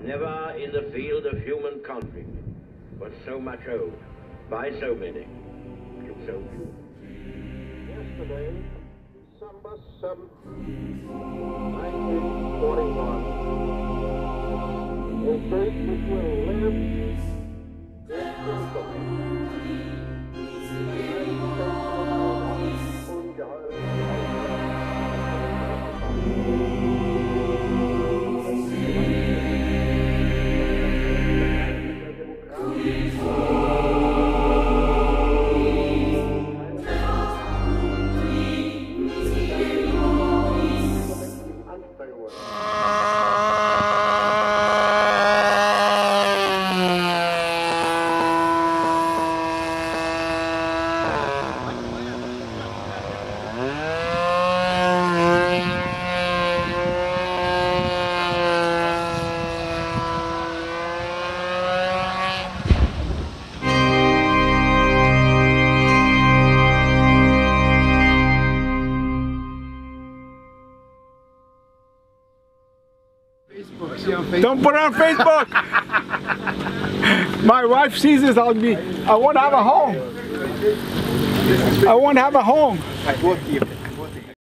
never in the field of human conflict was so much owed by so many to so few. Yesterday, December 7th, 1941, a date which will live in infamy. Don't put it on Facebook! My wife sees this, I won't have a home. I won't have a home.